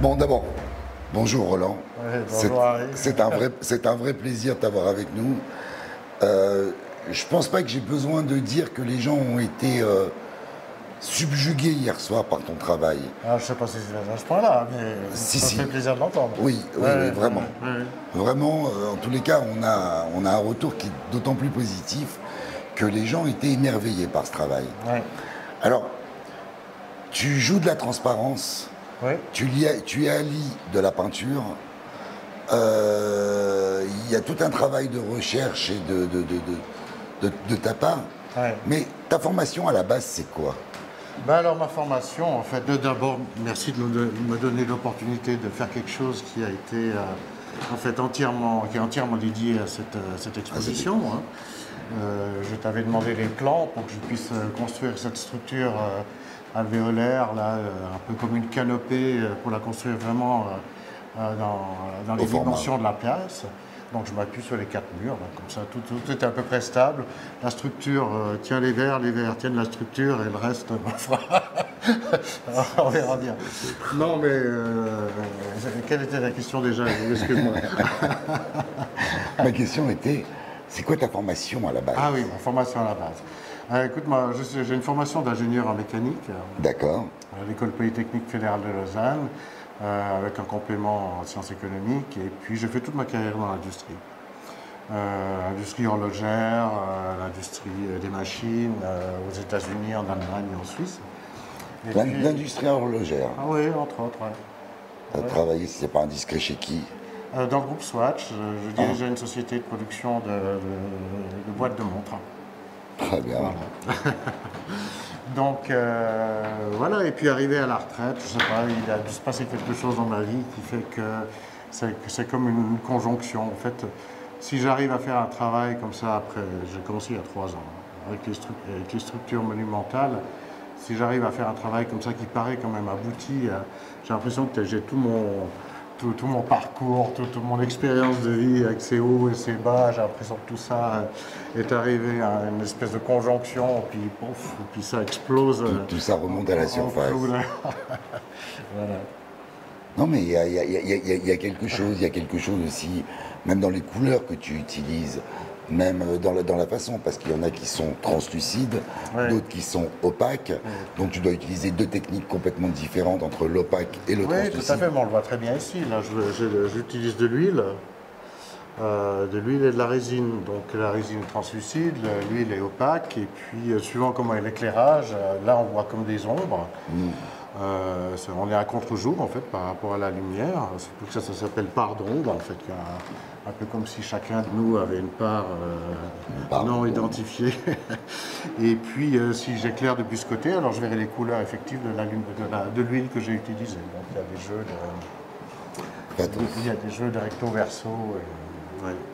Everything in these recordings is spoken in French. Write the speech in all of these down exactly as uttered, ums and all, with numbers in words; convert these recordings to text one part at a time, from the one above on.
Bon, d'abord, bonjour Roland. Ouais, C'est bonjour Harry. c'est un vrai, c'est un vrai plaisir de t'avoir avec nous. Euh, je pense pas que j'ai besoin de dire que les gens ont été euh, subjugués hier soir par ton travail. Ah, je sais pas si c'est à ce point-là, mais Si, ça si. fait plaisir de l'entendre. Oui, oui, Ouais, oui, vraiment. ouais, ouais. Vraiment, euh, en tous les cas, on a, on a un retour qui est d'autant plus positif que les gens étaient émerveillés par ce travail. Ouais. Alors, tu joues de la transparence, Ouais. tu, lis- tu allies de la peinture. Euh, Il y a tout un travail de recherche et de, de, de, de, de- de ta part. Ouais. Mais ta formation à la base, c'est quoi? Ben alors ma formation, en fait, de- d'abord, merci de me, de me donner l'opportunité de faire quelque chose qui a été euh, en fait entièrement, qui est entièrement dédié à cette, euh, cette exposition. hein. Euh, je t'avais demandé les plans pour que je puisse euh, construire cette structure euh, alvéolaire, là, euh, un peu comme une canopée, euh, pour la construire vraiment euh, euh, dans, dans les Au format. dimensions de la pièce. Donc je m'appuie sur les quatre murs, là, comme ça tout, tout est à peu près stable. La structure euh, tient les verres, les verres tiennent la structure et le reste, ma foi, on verra bien. Non mais, euh, quelle était la question déjà? Excuse-moi. Ma question était, c'est quoi ta formation à la base? Ah oui, ma formation à la base. Euh, écoute, moi, je suis- j'ai une formation d'ingénieur en mécanique euh, D'accord. à l'École polytechnique fédérale de Lausanne, euh, avec un complément en sciences économiques, et puis j'ai fait toute ma carrière dans l'industrie. Euh, l'industrie horlogère, euh, l'industrie euh, des machines, euh, aux États-Unis, en Allemagne et en Suisse. Et L'in- puis- L'industrie horlogère. Ah oui, entre autres, ouais. Tu as Ouais. travaillé, si c'est pas indiscret, chez qui? Euh, dans le groupe Swatch, je, je dirigeais une société de production de, de- de boîtes de montres. Très bien. Voilà. Donc euh, voilà, et puis arrivé à la retraite, je sais pas, il a dû se passer quelque chose dans ma vie qui fait que c'est que c'est comme une, une conjonction. En fait, si j'arrive à faire un travail comme ça après, j'ai commencé il y a trois ans, avec les, stru- avec les structures monumentales, si j'arrive à faire un travail comme ça qui paraît quand même abouti, euh, j'ai l'impression que j'ai tout mon, tout, tout mon parcours, tout- toute mon expérience de vie avec ses hauts et ses bas, j'ai l'impression que tout ça euh, est arrivé à une espèce de conjonction, puis pouf, et puis ça explose. Tout, euh, tout ça remonte à la en surface. flou, là. Voilà. Non, mais il y a, il y a- il y a- il y a- il y a quelque chose, il y a quelque chose aussi, même dans les couleurs que tu utilises, même dans la, dans la façon, parce qu'il y en a qui sont translucides, Ouais. d'autres qui sont opaques, donc tu dois utiliser deux techniques complètement différentes entre l'opaque et le Oui, tout à translucide. fait, mais on le voit très bien ici. Là, je- je- j'utilise de l'huile, euh, de l'huile et de la résine. Donc la résine est translucide, le- l'huile est opaque, et puis euh, suivant comment est l'éclairage, euh, là on voit comme des ombres. Euh, c'est- on est à contre-jour en fait par rapport à la lumière. C'est pour ça que ça s'appelle part d'ombre en fait. qu'il y a Un, un peu comme si chacun de nous avait une part, euh, Une part non d'ombre. identifiée. Et puis euh, si j'éclaire depuis ce côté, alors je verrai les couleurs effectives de la lune- de la- de l'huile que j'ai utilisée. Donc il y a des jeux de, Attends. il y a des jeux de recto verso. et- ouais.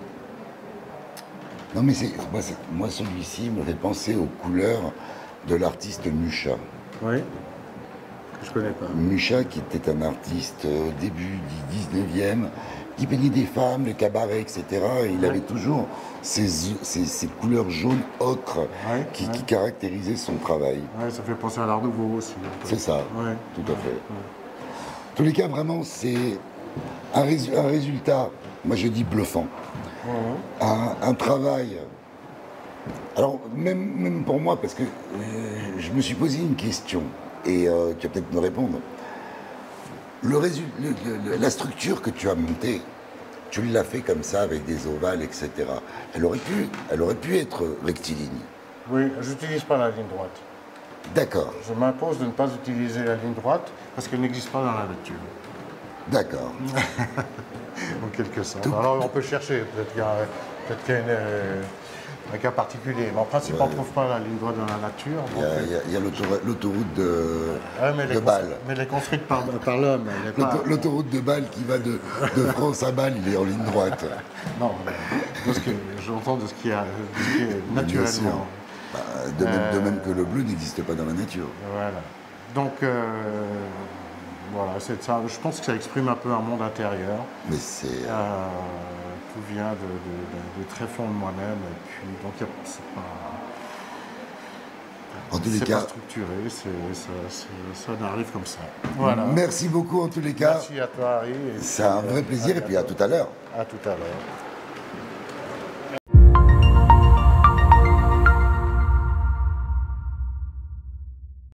Non, mais c'est, moi, c'est- moi, celui-ci me fait penser aux couleurs de l'artiste Mucha. Oui. Je connais pas. Mucha, qui était un artiste au début du dix-neuvième, qui peignait des femmes, le cabaret, et cetera. Et il avait toujours ces, ces, ces couleurs jaunes ocre Ouais, qui, ouais. qui caractérisaient son travail. Ouais, ça fait penser à l'art nouveau aussi. un peu. C'est ça, Ouais. tout à fait. En tous les cas, vraiment, c'est un, résu- un résultat, moi je dis bluffant. Ouais. Un, un travail. Alors, même, même pour moi, parce que euh, je me suis posé une question, et euh, tu vas peut-être me répondre. Le résu- le- le- le- la structure que tu as montée, tu l'as fait comme ça, avec des ovales, et cetera. Elle aurait pu, elle aurait pu être rectiligne. Oui, j'utilise pas la ligne droite. D'accord, Je m'impose de ne pas utiliser la ligne droite parce qu'elle n'existe pas dans la nature, d'accord. en quelque sorte. Tout- Alors on peut chercher, peut-être qu'il y a, peut-être qu'il y a une, euh, un cas particulier, mais en principe on ne trouve pas la ligne droite dans la nature. Il y donc, a, il y a- il y a l'autoroute, l'autoroute de, ouais, mais elle est de constru- Bâle. mais elle est construite par, par l'homme. elle est pas- L'auto- L'autoroute de Bâle qui va de, de France à Bâle, il est en ligne droite. Non, mais de ce que j'entends de ce qui, a, de ce qui est Bien sûr. naturellement. Bah, de, même, de Euh, même que le bleu n'existe pas dans la nature. Voilà. Donc, euh, voilà, c'est ça. Je pense que ça exprime un peu un monde intérieur. Mais c'est... Euh, tout vient de, de, de- de très fond de moi-même. Et puis, donc, y a- c'est pas. En tous les C'est cas, pas structuré, c'est, ça, c'est- ça arrive comme ça. Voilà. merci beaucoup en tous les cas. Merci à toi, Harry. et C'est puis, un vrai euh, plaisir à et puis à bientôt. tout à l'heure. À tout à l'heure.